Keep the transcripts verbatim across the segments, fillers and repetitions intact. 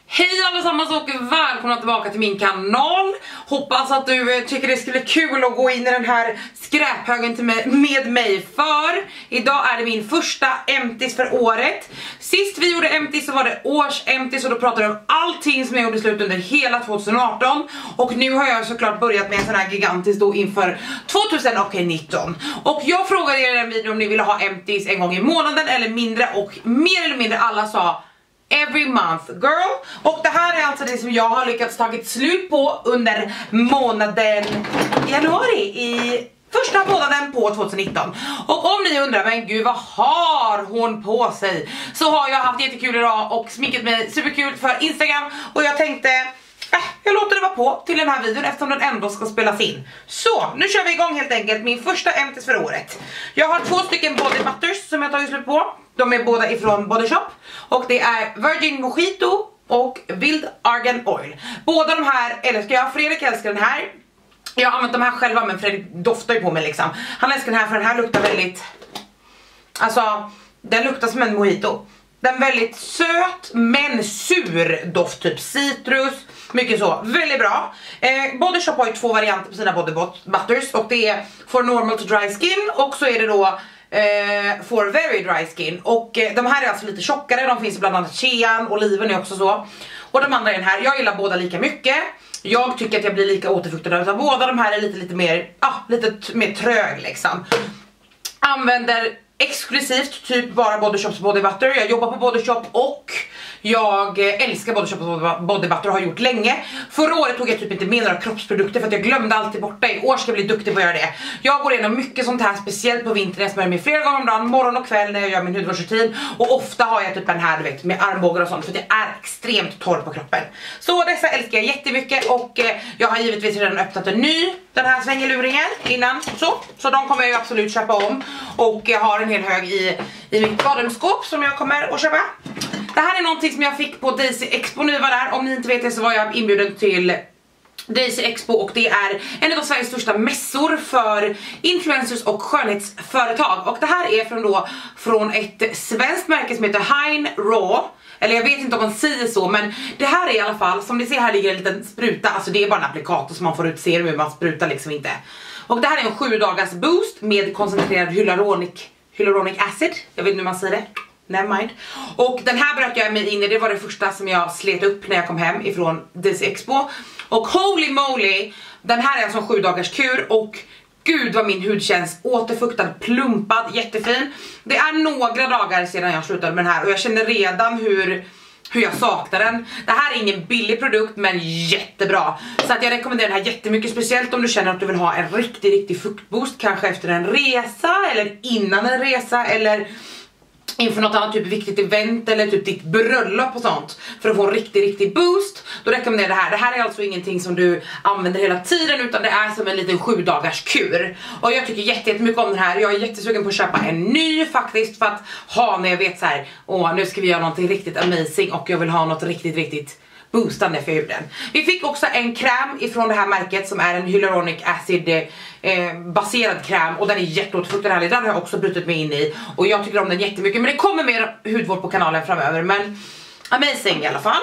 Hej allesammans och välkomna tillbaka till min kanal. Hoppas att du tycker det skulle bli kul att gå in i den här skräphögen till mig, med mig. För idag är det min första empties för året. Sist vi gjorde empties så var det års empties, och då pratade vi om allting som jag gjorde slut under hela tjugoarton. Och nu har jag såklart börjat med en sån här gigantisk då inför tjugonitton. Och jag frågade er i den videon om ni ville ha empties en gång i månaden eller mindre, och mer eller mindre alla sa every month girl. Och det här är alltså det som jag har lyckats tagit slut på under månaden januari, i första månaden på tjugonitton. Och om ni undrar, men gud vad har hon på sig, så har jag haft jättekul idag och sminkat mig superkul för Instagram. Och jag tänkte äh, jag låter det vara på till den här videon eftersom den ändå ska spelas in. Så nu kör vi igång helt enkelt min första empties för året. Jag har två stycken body butters som jag tagit slut på. De är båda ifrån Body Shop. Och det är Virgin Mojito och Wild Argan Oil. Båda de här älskar jag. Fredrik älskar den här. Jag har använt de här själva, men Fredrik doftar ju på mig liksom. Han älskar den här för den här luktar väldigt, alltså den luktar som en mojito. Den är väldigt söt men sur doft, typ citrus. Mycket så, väldigt bra. eh, Body Shop har ju två varianter på sina body butters. Och det är for normal to dry skin, och så är det då Uh, for very dry skin. Och uh, de här är alltså lite tjockare. De finns bland annat chean, oliven är också så. Och de andra är den här. Jag gillar båda lika mycket. Jag tycker att jag blir lika återfuktad av båda. De här är lite, lite mer ah, lite mer trög liksom. Använder exklusivt typ bara Body Shops body butter. Jag jobbar på Body Shop och jag älskar Body Shops body butter och har gjort länge. Förra året tog jag typ inte med några kroppsprodukter för att jag glömde alltid borta. I år ska jag bli duktig på att göra det. Jag går igenom mycket sånt här, speciellt på vintern. Jag smörjer mig flera gånger om dagen, morgon och kväll när jag gör min hudvårdsrutin. Och ofta har jag typ den här, du vet, med armbågar och sånt, för att jag är extremt torr på kroppen. Så dessa älskar jag jättemycket. Och eh, jag har givetvis redan öppnat en ny, den här svängeluringen innan. Så, så de kommer jag ju absolut köpa om. Och jag har en hel hög i, i mitt badrumsskåp som jag kommer att köpa. Det här är någonting som jag fick på Daisy Expo när vi var där. Om ni inte vet det så var jag inbjuden till Daisy Expo, och det är en av Sveriges största mässor för influencers och skönhetsföretag. Och det här är från då från ett svenskt märke som heter Hein Raw. Eller jag vet inte om man säger så, men det här är i alla fall, som ni ser här ligger en liten spruta. Alltså det är bara en applikator som man får ut serum, men man sprutar liksom inte. Och det här är en sju dagars boost med koncentrerad hyaluronic, hyaluronic acid. Jag vet inte hur man säger det. Never mind. Och den här bröt jag mig in i. Det var det första som jag slet upp när jag kom hem ifrån Daisy Expo. Och holy moly, den här är alltså en sju dagars kur. Och gud vad min hud känns återfuktad, plumpad, jättefin. Det är några dagar sedan jag slutade med den här, och jag känner redan hur hur jag saknar den. Det här är ingen billig produkt, men jättebra. Så att jag rekommenderar den här jättemycket. Speciellt om du känner att du vill ha en riktig, riktig fuktboost. Kanske efter en resa, eller innan en resa, eller inför något annat typ av viktigt event, eller typ ditt bröllop och sånt, för att få en riktig, riktig boost. Då rekommenderar jag det här. Det här är alltså ingenting som du använder hela tiden, utan det är som en liten sju dagars kur. Och jag tycker jätte, jättemycket om den här. Jag är jättesugen på att köpa en ny faktiskt, för att ha när jag vet så här, åh, nu ska vi göra någonting riktigt amazing och jag vill ha något riktigt, riktigt boostande för huden. Vi fick också en kräm ifrån det här märket som är en hyaluronic acid eh, baserad kräm, och den är jätteåterfuktande härlig. Den har jag också brutit mig in i, och jag tycker om den jättemycket. Men det kommer mer hudvård på kanalen framöver, men amazing i alla fall.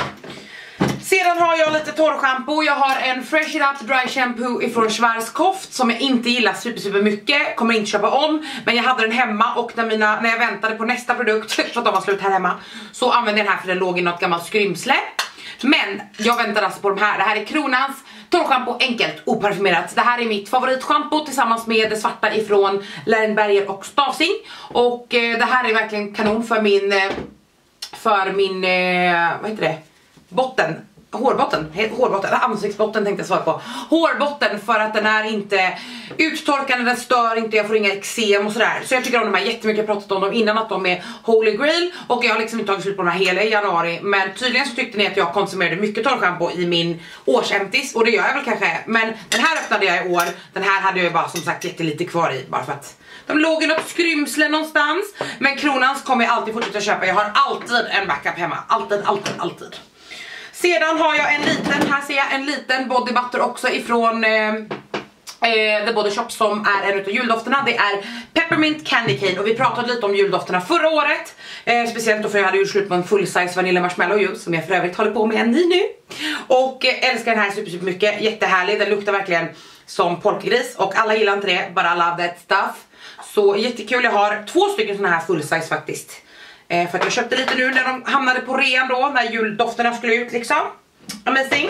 Sedan har jag lite torrschampo. Jag har en Fresh It Up Dry Shampoo ifrån Schwarzkopf som jag inte gillar super, super mycket. Kommer inte köpa om, men jag hade den hemma. Och när, mina, när jag väntade på nästa produkt, för att de var slut här hemma, så använde jag den här för den låg i något gammalt skrymsle. Men jag väntar alltså på de här. Det här är Kronans torrschampo, enkelt, oparfumerat. Det här är mitt favoritschampo tillsammans med det svarta ifrån Lernberger och Stavsing. Och eh, det här är verkligen kanon för min eh, för min eh, vad heter det? Botten. Hårbotten, hårbotten, ansiktsbotten tänkte jag svara på. Hårbotten, för att den är inte uttorkande, den stör inte, jag får inga eksem och sådär. Så jag tycker om de här jättemycket, jag har pratat om dem innan att de är Holy Grail. Och jag har liksom inte tagit slut på de här hela i januari. Men tydligen så tyckte ni att jag konsumerade mycket torrschampo i min årsemptis, och det gör jag väl kanske. Men den här öppnade jag i år. Den här hade jag bara som sagt jättelite kvar i, bara för att de låg i något skrymsle någonstans. Men Kronans kommer jag alltid fortsätta köpa. Jag har alltid en backup hemma, alltid, alltid, alltid. Sedan har jag en liten, här ser jag en liten body butter också ifrån eh, eh, The Body Shop som är en utav juldofterna. Det är Peppermint Candy Cane och vi pratade lite om juldofterna förra året. Eh, speciellt då för jag hade gjort slut på en full size Vanilla Marshmallow Juice som jag för övrigt håller på med en ny nu. Och eh, älskar den här super, super mycket, jättehärlig, den luktar verkligen som polkagris och alla gillar inte det, bara love that stuff. Så jättekul, jag har två stycken såna här full size faktiskt. Eh, för att jag köpte lite nu när de hamnade på rean då, när juldofterna skulle ut liksom. Amazing.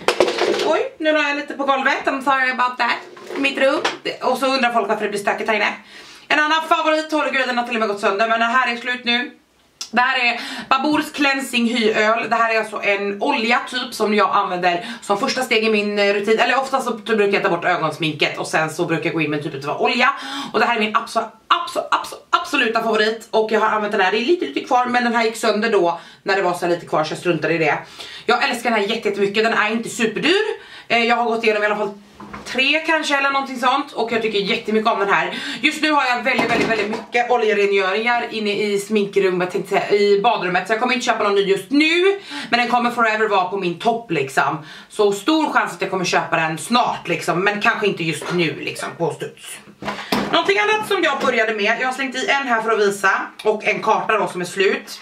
Oj, nu la jag lite på golvet, I'm sorry about that. Mitt rum. Och så undrar folk varför det blir stökigt här inne. En annan favorit, hållgrejen har till och med gått sönder, men det här är slut nu. Det här är Babours Cleansing Hyöl. Det här är alltså en olja typ som jag använder som första steg i min rutin. Eller oftast så brukar jag ta bort ögonsminket och sen så brukar jag gå in med en typ av olja. Och det här är min absolut, absolut, absolut, absoluta favorit. Och jag har använt den här, det är lite lite kvar, men den här gick sönder då när det var så lite kvar så jag struntade i det. Jag älskar den här jättemycket, den är inte superdyr. Jag har gått igenom i alla fall tre kanske eller någonting sånt och jag tycker jättemycket om den här. Just nu har jag väldigt väldigt väldigt mycket oljerengöringar inne i sminkrummet, tänkte säga, i badrummet, så jag kommer inte köpa någon ny just nu, men den kommer forever vara på min topp liksom. Så stor chans att jag kommer köpa den snart liksom, men kanske inte just nu liksom på studs. Någonting annat som jag började med, jag har slängt i en här för att visa och en karta då som är slut.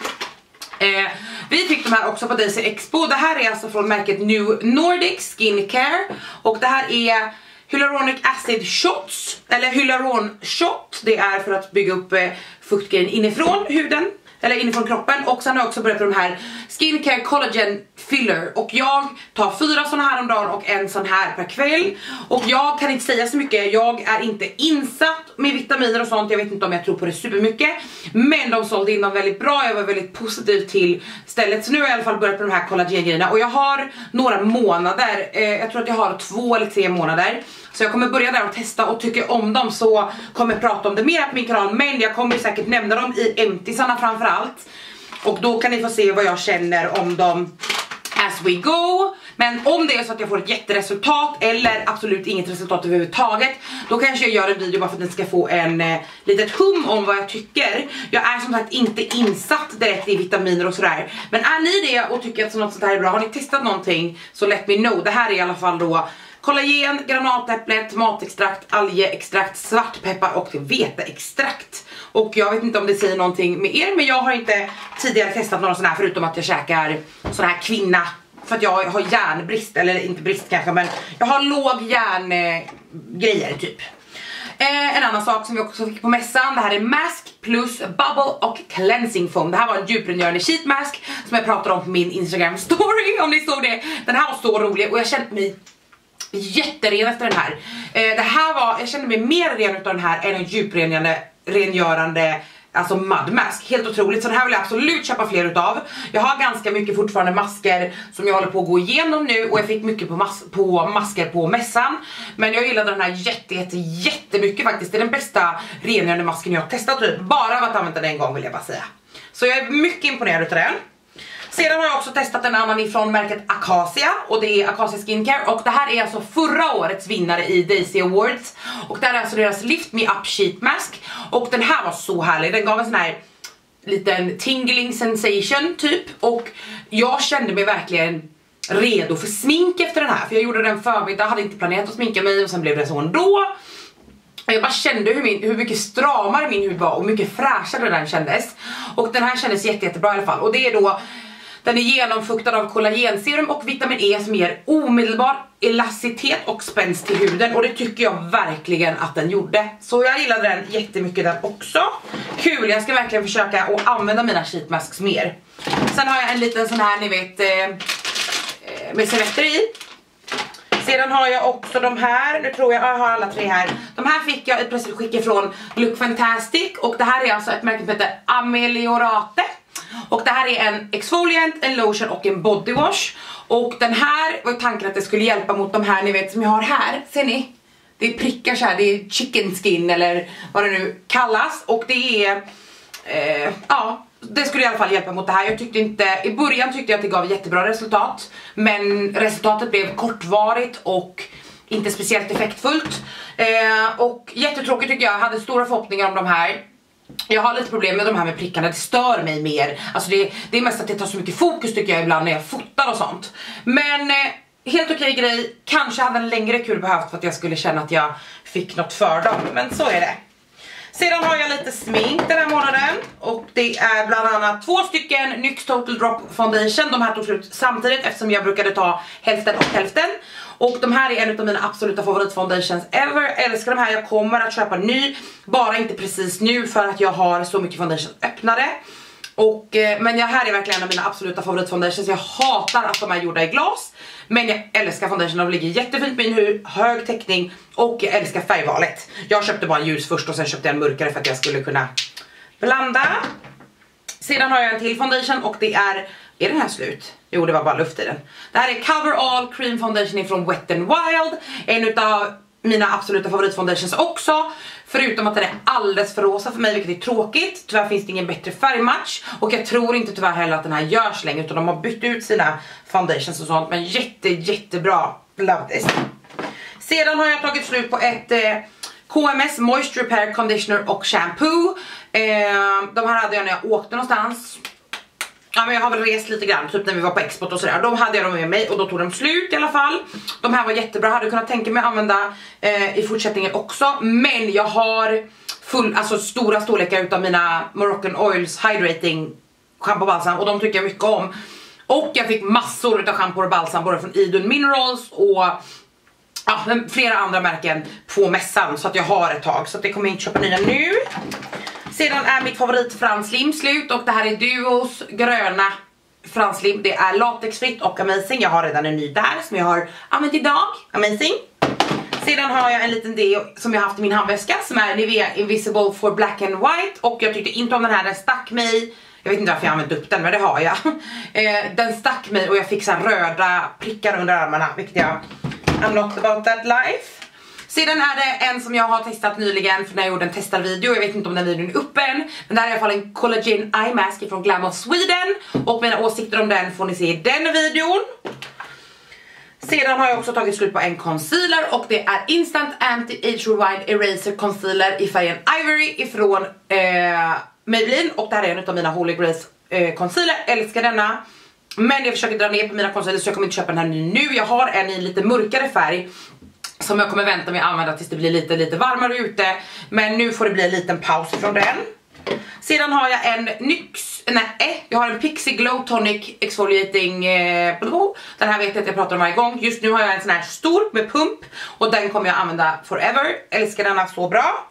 Eh, vi fick de här också på Daisy Expo. Det här är alltså från märket New Nordic Skincare. Och det här är Hyaluronic Acid Shots. Eller Hyaluron Shot. Det är för att bygga upp eh, fuktgrejen inifrån huden. Eller inifrån kroppen. Och sen har jag också börjat med de här Skincare Collagen Filler. Och jag tar fyra såna här om dagen och en sån här per kväll. Och jag kan inte säga så mycket. Jag är inte insatt med vitaminer och sånt. Jag vet inte om jag tror på det supermycket. Men de sålde in dem väldigt bra. Jag var väldigt positiv till stället. Så nu har jag i alla fall börjat med de här collagen-grejerna. Och jag har några månader. Eh, jag tror att jag har två eller tre månader. Så jag kommer börja där och testa och tycker om dem så kommer jag prata om det mer på min kanal. Men jag kommer säkert nämna dem i emptisarna framförallt. Och då kan ni få se vad jag känner om dem as we go. Men om det är så att jag får ett jätteresultat eller absolut inget resultat överhuvudtaget, då kanske jag gör en video bara för att den ska få en eh, litet hum om vad jag tycker. Jag är som sagt inte insatt direkt i vitaminer och sådär. Men är ni det och tycker att något sånt här är bra, har ni testat någonting så let me know. Det här är i alla fall då kollagen, granatäpplet, matextrakt, algeextrakt, svartpeppar och veteextrakt. Och jag vet inte om det säger någonting med er, men jag har inte tidigare testat några sådana här förutom att jag käkar sån här kvinna. För att jag har järnbrist, eller inte brist kanske, men jag har låg järngrejer eh, typ. Eh, en annan sak som vi också fick på mässan, det här är Mask plus Bubble och Cleansing Foam. Det här var en djuprengörande sheet mask som jag pratade om på min Instagram story, om ni såg det. Den här var så rolig och jag kände mig jätteren efter den här. Eh, det här var, jag kände mig mer ren utav den här än en djuprengörande rengörande, alltså mud mask. Helt otroligt, så den här vill jag absolut köpa fler utav. Jag har ganska mycket fortfarande masker som jag håller på att gå igenom nu. Och jag fick mycket på, mas på masker på mässan. Men jag gillade den här jätte, jätte, jättemycket faktiskt. Det är den bästa rengörande masken jag har testat typ. Bara av att använda den en gång vill jag bara säga. Så jag är mycket imponerad utav den. Sedan har jag också testat en annan ifrån märket Acacia. Och det är Acacia Skincare. Och det här är alltså förra årets vinnare i Daisy Awards. Och det här är alltså deras Lift Me Up Sheet Mask. Och den här var så härlig. Den gav en sån här liten tingling sensation typ. Och jag kände mig verkligen redo för smink efter den här. För jag gjorde den förmiddag, hade inte planerat att sminka mig. Och sen blev det så ändå. Jag bara kände hur, min, hur mycket stramare min hud var. Och mycket fräschare den kändes. Och den här kändes jätte, jättebra i alla fall. Och det är då... Den är genomfuktad av kollagenserum och vitamin E som ger omedelbar elasticitet och spänst till huden. Och det tycker jag verkligen att den gjorde. Så jag gillade den jättemycket den också. Kul, jag ska verkligen försöka att använda mina sheet masks mer. Sen har jag en liten sån här, ni vet, eh, med servetter i. Sedan har jag också de här, nu tror jag jag har alla tre här. De här fick jag i presentskick ifrån Look Fantastic. Och det här är alltså ett märke som heter Ameliorate. Och det här är en exfoliant, en lotion och en body wash. Och den här var tanken att det skulle hjälpa mot de här, ni vet, som jag har här. Ser ni? Det är prickar så här, det är chicken skin eller vad det nu kallas. Och det är, eh, ja, det skulle i alla fall hjälpa mot det här. Jag tyckte inte, i början tyckte jag att det gav jättebra resultat. Men resultatet blev kortvarigt och inte speciellt effektfullt. Eh, och jättetråkigt tycker jag, jag hade stora förhoppningar om de här. Jag har lite problem med de här med prickarna, det stör mig mer. Alltså det, det är mest att det tar så mycket fokus tycker jag ibland när jag fotar och sånt. Men eh, helt okej grej. Kanske hade en längre kur behövt för att jag skulle känna att jag fick något för dem. Men så är det. Sedan har jag lite smink den här månaden. Och det är bland annat två stycken N Y X Total Drop Foundation. De här tog slut samtidigt eftersom jag brukade ta hälften och hälften. Och de här är en av mina absoluta favoritfoundations ever. Jag älskar de här, jag kommer att köpa ny. Bara inte precis nu för att jag har så mycket foundation öppnade. Och, eh, men jag här är verkligen en av mina absoluta favoritfoundations. Jag hatar att de är gjorda i glas. Men jag älskar foundation, de ligger jättefint på min hud, hög täckning. Och jag älskar färgvalet. Jag köpte bara en ljus först och sen köpte jag en mörkare för att jag skulle kunna blanda. Sedan har jag en till foundation och det är... Är den här slut? Jo, det var bara luft i den. Det här är Coverall Cream Foundation från Wet n Wild. En utav mina absoluta favoritfoundations också. Förutom att den är alldeles för rosa för mig, vilket är tråkigt. Tyvärr finns det ingen bättre färgmatch. Och jag tror inte tyvärr heller att den här görs längre, utan de har bytt ut sina foundations och sånt. Men jätte, jättebra. Love this. Sedan har jag tagit slut på ett eh, K M S Moisture Repair Conditioner och Shampoo. eh, De här hade jag när jag åkte någonstans. Ja, men jag har väl rest lite grann, typ när vi var på export och sådär. De hade jag dem med mig och då tog de slut i alla fall. De här var jättebra, hade kunnat tänka mig att använda eh, i fortsättningen också. Men jag har full, alltså stora storlekar utav mina Moroccan Oils Hydrating shampoo och balsam. Och de tycker jag mycket om. Och jag fick massor utav shampoo och balsam både från Idun Minerals och ja, flera andra märken på mässan. Så att jag har ett tag, så att det kommer jag inte köpa nya nu. Sedan är mitt favorit franslim slut och det här är Duos gröna franslim. Det är latexfritt och amazing. Jag har redan en ny där som jag har använt idag. Amazing. Sedan har jag en liten deo som jag haft i min handväska som är Nivea Invisible for Black and White. Och jag tyckte inte om den här, den stack mig. Jag vet inte varför jag använt upp den, men det har jag. eh, Den stack mig och jag fick så här röda prickar under armarna, vilket jag... I'm not about that life. Sedan är det en som jag har testat nyligen för när jag gjorde en testarvideo. Jag vet inte om den videon är uppe än. Men det här är i alla fall en Collagen Eye Mask från Glam of Sweden. Och mina åsikter om den får ni se i den videon. Sedan har jag också tagit slut på en concealer. Och det är Instant Anti-Age Rewind Eraser Concealer i färgen Ivory ifrån eh, Maybelline. Och det här är en av mina Holy Grace eh, concealer. Älskar denna. Men jag försöker dra ner på mina concealer så jag kommer inte köpa den här nu. Jag har en i lite mörkare färg som jag kommer vänta med att använda tills det blir lite, lite varmare ute. Men nu får det bli en liten paus från den. Sedan har jag en N Y X, nej, jag har en Pixie Glow Tonic Exfoliating eh, Den här vet jag att jag pratar om varje gång. Just nu har jag en sån här stor med pump. Och den kommer jag använda forever. Älskar den så bra.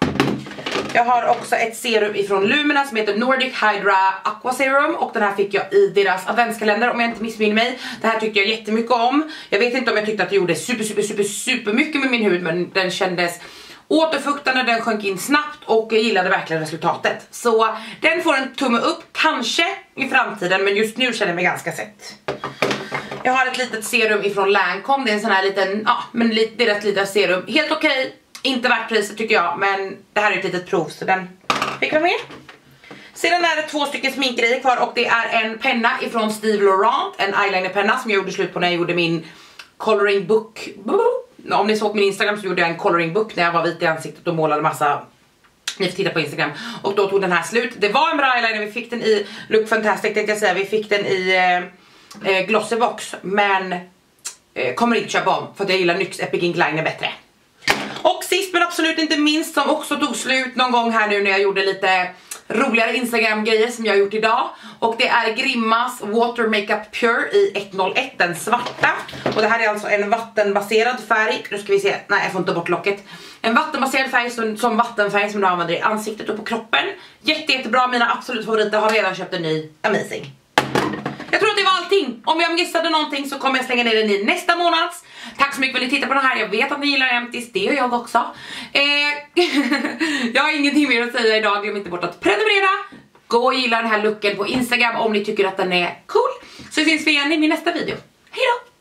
Jag har också ett serum ifrån Lumina som heter Nordic Hydra Aqua Serum. Och den här fick jag i deras adventskalender om jag inte missminner mig. Det här tyckte jag jättemycket om. Jag vet inte om jag tyckte att det gjorde super super super super mycket med min hud. Men den kändes återfuktande, den sjönk in snabbt och jag gillade verkligen resultatet. Så den får en tumme upp, kanske i framtiden, men just nu känner jag mig ganska sett. Jag har ett litet serum ifrån Lancome. Det är en sån här liten, ja men deras lilla serum. Helt okej. Okay. Inte värt priset tycker jag, men det här är ett litet prov så den fick vara med. Sedan är det två stycken sminkgrejer kvar och det är en penna ifrån Steve Laurent. En eyelinerpenna som jag gjorde slut på när jag gjorde min coloring book. Om ni såg på min Instagram så gjorde jag en coloring book när jag var vit i ansiktet och målade massa. Ni får titta på Instagram. Och då tog den här slut. Det var en bra eyeliner, vi fick den i Look Fantastic tänkte jag säga. Vi fick den i eh, Glossybox. Men eh, kommer inte köpa om för att jag gillar N Y X Epic Ink Liner bättre. Och sist men absolut inte minst som också tog slut någon gång här nu när jag gjorde lite roligare Instagram-grejer som jag har gjort idag. Och det är Grimmas Water Makeup Pure i ett noll ett, den svarta. Och det här är alltså en vattenbaserad färg. Nu ska vi se, nej jag får inte bort locket. En vattenbaserad färg som, som vattenfärg som du använder i ansiktet och på kroppen. Jätte, jättebra, mina absolut favoriter, har redan köpt en ny. Amazing. Jag tror att det var allting. Om jag missade någonting så kommer jag slänga ner den i nästa månads. Tack så mycket för att ni tittar på den här. Jag vet att ni gillar Empties, det gör jag också. Eh, jag har ingenting mer att säga idag. Glöm inte bort att prenumerera. Gå och gilla den här looken på Instagram om ni tycker att den är cool. Så syns vi igen i min nästa video. Hej då!